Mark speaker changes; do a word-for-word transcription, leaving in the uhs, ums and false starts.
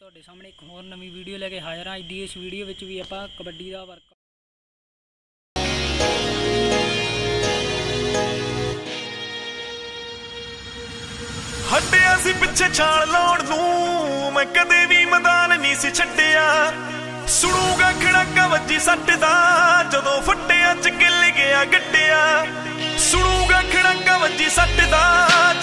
Speaker 1: ਤੁਹਾਡੇ ਸਾਹਮਣੇ ਇੱਕ ਹੋਰ ਨਵੀਂ ਵੀਡੀਓ ਲੈ ਕੇ ਹਾਜ਼ਰ ਹਾਂ। ਅੱਜ ਦੀ ਇਸ ਵੀਡੀਓ ਵਿੱਚ ਵੀ ਆਪਾਂ ਕਬੱਡੀ ਦਾ ਵਰਕ
Speaker 2: ਹੱਟਿਆ ਸੀ ਪਿੱਛੇ ਛਾਲ ਲਾਉਣ ਨੂੰ, ਮੈਂ ਕਦੇ ਵੀ ਮੈਦਾਨ ਨਹੀਂ ਸੀ ਛੱਡਿਆ। ਸੁਣੂਗਾ ਖੜਾਕਾ ਵੱਜੀ ਸੱਟ ਦਾ, ਜਦੋਂ ਫੱਟਿਆ ਚ ਗਿੱਲ ਗਿਆ ਗੱਡਿਆ। ਸੁਣੂਗਾ ਖੜਾਕਾ ਵੱਜੀ ਸੱਟ ਦਾ,